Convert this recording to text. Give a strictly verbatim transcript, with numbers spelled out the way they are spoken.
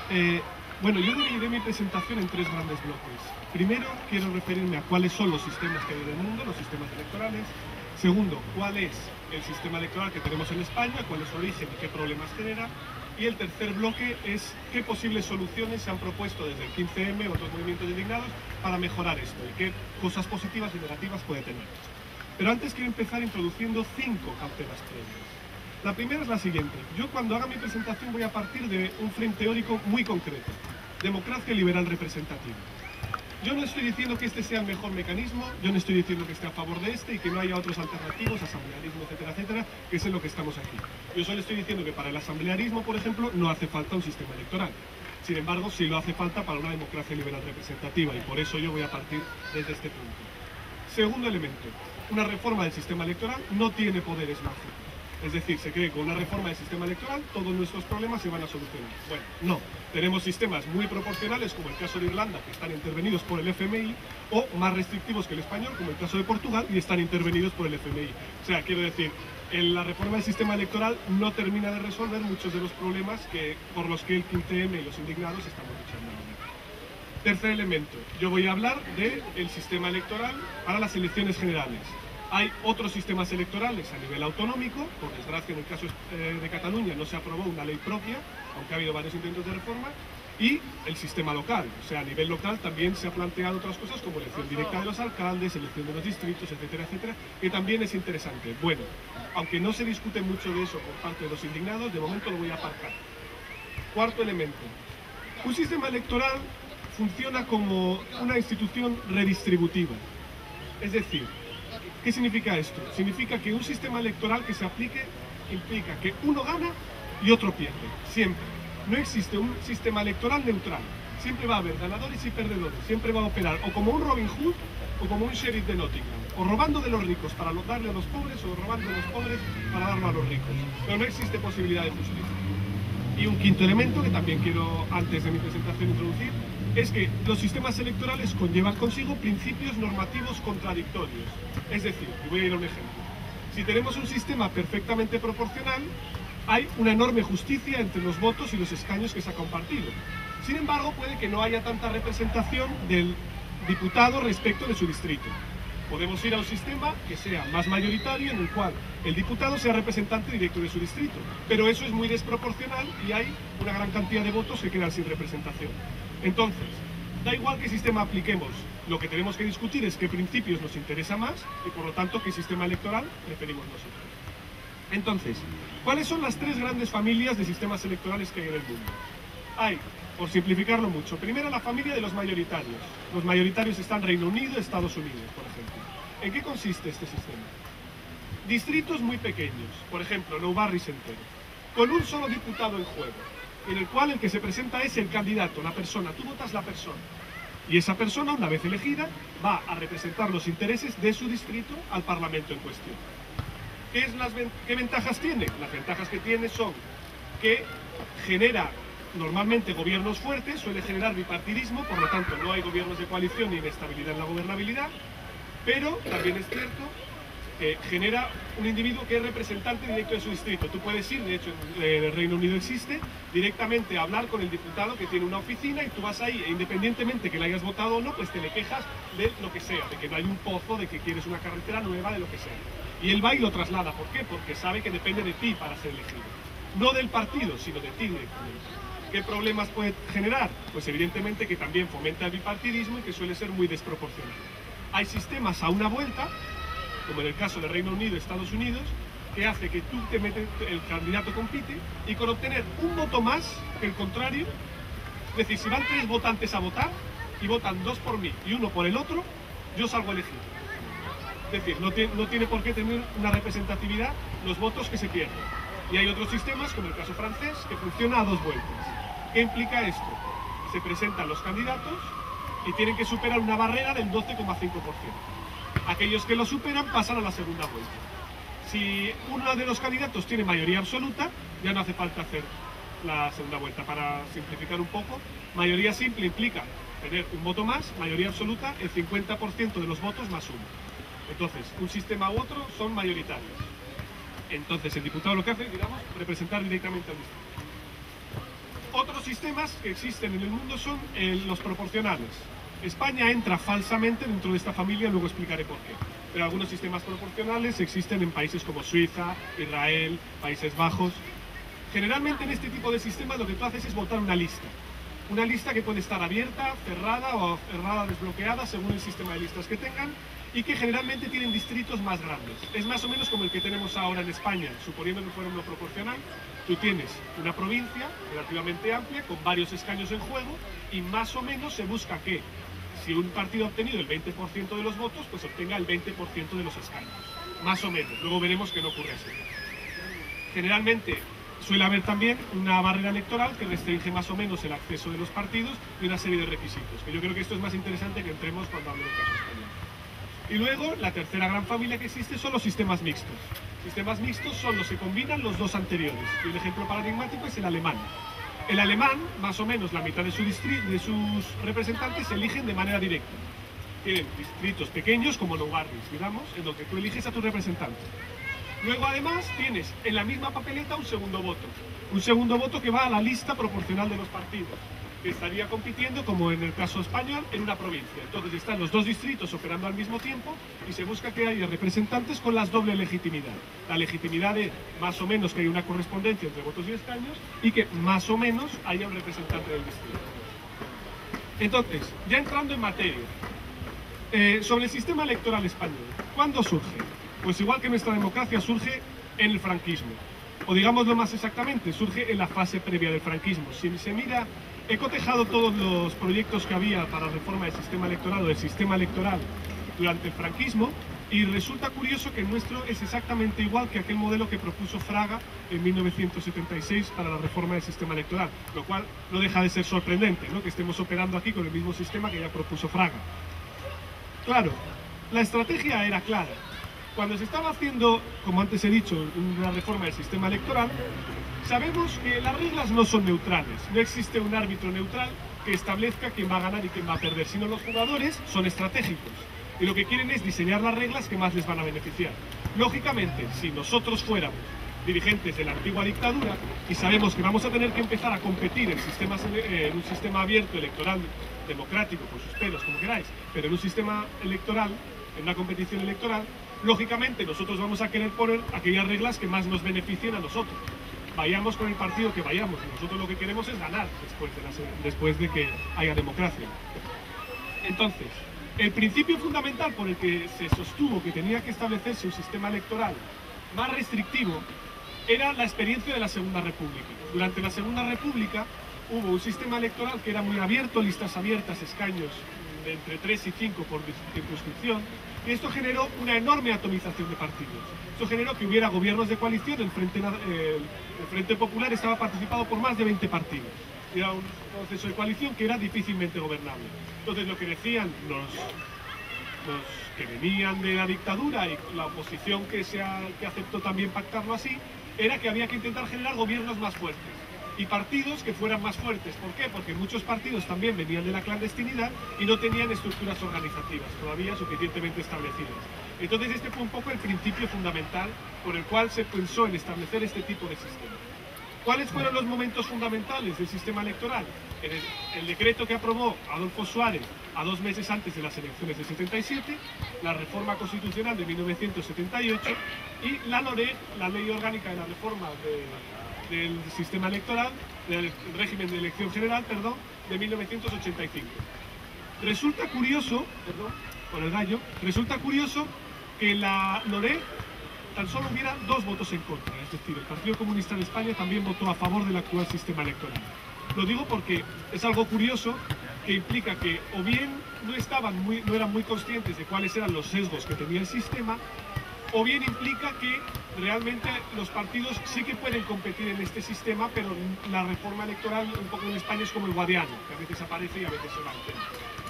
Eh, bueno, yo dividiré mi presentación en tres grandes bloques. Primero, quiero referirme a cuáles son los sistemas que hay en el mundo, los sistemas electorales. Segundo, cuál es el sistema electoral que tenemos en España, cuál es su origen y qué problemas genera. Y el tercer bloque es qué posibles soluciones se han propuesto desde el quince eme o otros movimientos indignados para mejorar esto y qué cosas positivas y negativas puede tener. Pero antes quiero empezar introduciendo cinco cautelas previas. La primera es la siguiente. Yo cuando haga mi presentación voy a partir de un frame teórico muy concreto. Democracia liberal representativa. Yo no estoy diciendo que este sea el mejor mecanismo, yo no estoy diciendo que esté a favor de este y que no haya otros alternativos, asamblearismo, etcétera, etcétera, que es en lo que estamos aquí. Yo solo estoy diciendo que para el asamblearismo, por ejemplo, no hace falta un sistema electoral. Sin embargo, sí lo hace falta para una democracia liberal representativa y por eso yo voy a partir desde este punto. Segundo elemento, una reforma del sistema electoral no tiene poderes mágicos. Es decir, se cree que con una reforma del sistema electoral todos nuestros problemas se van a solucionar. Bueno, no. Tenemos sistemas muy proporcionales, como el caso de Irlanda, que están intervenidos por el efe eme i, o más restrictivos que el español, como el caso de Portugal, y están intervenidos por el efe eme i. O sea, quiero decir, en la reforma del sistema electoral no termina de resolver muchos de los problemas que, por los que el quince eme y los indignados estamos luchando ahora. Tercer elemento, yo voy a hablar del sistema electoral para las elecciones generales. Hay otros sistemas electorales a nivel autonómico, por desgracia en el caso de Cataluña no se aprobó una ley propia, aunque ha habido varios intentos de reforma, y el sistema local, o sea, a nivel local también se ha planteado otras cosas como elección directa de los alcaldes, elección de los distritos, etcétera, etcétera, que también es interesante. Bueno, aunque no se discute mucho de eso por parte de los indignados, de momento lo voy a aparcar. Cuarto elemento, un sistema electoral funciona como una institución redistributiva, es decir, ¿qué significa esto? Significa que un sistema electoral que se aplique implica que uno gana y otro pierde, siempre. No existe un sistema electoral neutral. Siempre va a haber ganadores y perdedores. Siempre va a operar o como un Robin Hood o como un sheriff de Nottingham. O robando de los ricos para darle a los pobres o robando de los pobres para darlo a los ricos. Pero no existe posibilidad de justicia. Y un quinto elemento que también quiero, antes de mi presentación, introducir, es que los sistemas electorales conllevan consigo principios normativos contradictorios. Es decir, y voy a ir a un ejemplo. Si tenemos un sistema perfectamente proporcional, hay una enorme justicia entre los votos y los escaños que saca un partido. Sin embargo, puede que no haya tanta representación del diputado respecto de su distrito. Podemos ir a un sistema que sea más mayoritario, en el cual el diputado sea representante directo de su distrito. Pero eso es muy desproporcional y hay una gran cantidad de votos que quedan sin representación. Entonces, da igual qué sistema apliquemos, lo que tenemos que discutir es qué principios nos interesa más y por lo tanto qué sistema electoral preferimos nosotros. Entonces, ¿cuáles son las tres grandes familias de sistemas electorales que hay en el mundo? Hay, por simplificarlo mucho, primero la familia de los mayoritarios. Los mayoritarios están Reino Unido, Estados Unidos, por ejemplo. ¿En qué consiste este sistema? Distritos muy pequeños, por ejemplo, Nou Barris entero, con un solo diputado en juego, en el cual el que se presenta es el candidato, la persona, tú votas la persona. Y esa persona, una vez elegida, va a representar los intereses de su distrito al Parlamento en cuestión. ¿Qué, es las, ¿Qué ventajas tiene? Las ventajas que tiene son que genera normalmente gobiernos fuertes, suele generar bipartidismo, por lo tanto no hay gobiernos de coalición ni inestabilidad en la gobernabilidad, pero también es cierto que genera un individuo que es representante directo de su distrito. Tú puedes ir, de hecho en el Reino Unido existe, directamente a hablar con el diputado que tiene una oficina y tú vas ahí e independientemente que le hayas votado o no, pues te le quejas de lo que sea, de que no hay un pozo, de que quieres una carretera nueva, de lo que sea. Y él va y lo traslada. ¿Por qué? Porque sabe que depende de ti para ser elegido. No del partido, sino de ti directamente. ¿Qué problemas puede generar? Pues evidentemente que también fomenta el bipartidismo y que suele ser muy desproporcionado. Hay sistemas a una vuelta, como en el caso de Reino Unido y Estados Unidos, que hace que tú te metes, el candidato compite, y con obtener un voto más que el contrario, es decir, si van tres votantes a votar, y votan dos por mí y uno por el otro, yo salgo elegido. Es decir, no tiene, no tiene por qué tener una representatividad los votos que se pierden. Y hay otros sistemas, como el caso francés, que funciona a dos vueltas. ¿Qué implica esto? Se presentan los candidatos y tienen que superar una barrera del doce coma cinco por ciento. Aquellos que lo superan pasan a la segunda vuelta. Si uno de los candidatos tiene mayoría absoluta, ya no hace falta hacer la segunda vuelta. Para simplificar un poco, mayoría simple implica tener un voto más, mayoría absoluta, el cincuenta por ciento de los votos más uno. Entonces, un sistema u otro son mayoritarios. Entonces, el diputado lo que hace, digamos, representar directamente al distrito. Otros sistemas que existen en el mundo son eh, los proporcionales. España entra falsamente dentro de esta familia, luego explicaré por qué. Pero algunos sistemas proporcionales existen en países como Suiza, Israel, Países Bajos. Generalmente en este tipo de sistemas lo que tú haces es votar una lista. Una lista que puede estar abierta, cerrada o cerrada, desbloqueada según el sistema de listas que tengan y que generalmente tienen distritos más grandes. Es más o menos como el que tenemos ahora en España, suponiendo que fuera uno proporcional. Tú tienes una provincia relativamente amplia con varios escaños en juego y más o menos se busca que si un partido ha obtenido el veinte por ciento de los votos, pues obtenga el veinte por ciento de los escaños. Más o menos. Luego veremos que no ocurre así. Generalmente suele haber también una barrera electoral que restringe más o menos el acceso de los partidos y una serie de requisitos, que yo creo que esto es más interesante que entremos cuando hable del caso español. Y luego, la tercera gran familia que existe son los sistemas mixtos. Sistemas mixtos son los que combinan los dos anteriores. Y el ejemplo paradigmático es el alemán. El alemán, más o menos la mitad de, su de sus representantes se eligen de manera directa. Tienen distritos pequeños, como no barrios, digamos, en donde tú eliges a tu representante. Luego, además, tienes en la misma papeleta un segundo voto. Un segundo voto que va a la lista proporcional de los partidos, que estaría compitiendo, como en el caso español, en una provincia. Entonces están los dos distritos operando al mismo tiempo y se busca que haya representantes con la doble legitimidad. La legitimidad de más o menos que haya una correspondencia entre votos y escaños y que más o menos haya un representante del distrito. Entonces, ya entrando en materia, eh, sobre el sistema electoral español, ¿cuándo surge? Pues igual que nuestra democracia surge en el franquismo. O digámoslo más exactamente, surge en la fase previa del franquismo. Si se mira, he cotejado todos los proyectos que había para reforma del sistema electoral o del sistema electoral durante el franquismo y resulta curioso que el nuestro es exactamente igual que aquel modelo que propuso Fraga en mil novecientos setenta y seis para la reforma del sistema electoral, lo cual no deja de ser sorprendente, ¿no?, que estemos operando aquí con el mismo sistema que ya propuso Fraga. Claro, la estrategia era clara. Cuando se estaba haciendo, como antes he dicho, una reforma del sistema electoral, sabemos que las reglas no son neutrales, no existe un árbitro neutral que establezca quién va a ganar y quién va a perder, sino los jugadores son estratégicos y lo que quieren es diseñar las reglas que más les van a beneficiar. Lógicamente, si nosotros fuéramos dirigentes de la antigua dictadura y sabemos que vamos a tener que empezar a competir en, sistemas, en un sistema abierto, electoral, democrático, con sus pelos, como queráis, pero en un sistema electoral, en una competición electoral, lógicamente nosotros vamos a querer poner aquellas reglas que más nos beneficien a nosotros. Vayamos con el partido que vayamos, nosotros lo que queremos es ganar después de, la, después de que haya democracia. Entonces, el principio fundamental por el que se sostuvo que tenía que establecerse un sistema electoral más restrictivo era la experiencia de la Segunda República. Durante la Segunda República hubo un sistema electoral que era muy abierto, listas abiertas, escaños de entre tres y cinco por circunscripción, y esto generó una enorme atomización de partidos. Esto generó que hubiera gobiernos de coalición, el Frente, eh, el Frente Popular estaba participado por más de veinte partidos. Era un proceso de coalición que era difícilmente gobernable. Entonces lo que decían los, los que venían de la dictadura y la oposición que, se ha, que aceptó también pactarlo así, era que había que intentar generar gobiernos más fuertes y partidos que fueran más fuertes. ¿Por qué? Porque muchos partidos también venían de la clandestinidad y no tenían estructuras organizativas todavía suficientemente establecidas. Entonces este fue un poco el principio fundamental por el cual se pensó en establecer este tipo de sistema. ¿Cuáles fueron los momentos fundamentales del sistema electoral? En el, el decreto que aprobó Adolfo Suárez a dos meses antes de las elecciones de setenta y siete, la reforma constitucional de mil novecientos setenta y ocho y la LOREG, la Ley Orgánica de la Reforma de, del Sistema Electoral, del régimen de elección general, perdón, de mil novecientos ochenta y cinco. Resulta curioso, perdón, por el gallo, resulta curioso que la LOREG tan solo hubiera dos votos en contra, es decir, el Partido Comunista de España también votó a favor del actual sistema electoral. Lo digo porque es algo curioso que implica que o bien no, estaban muy, no eran muy conscientes de cuáles eran los sesgos que tenía el sistema, o bien implica que realmente los partidos sí que pueden competir en este sistema, pero la reforma electoral un poco en España es como el guadiano, que a veces aparece y a veces se mantiene.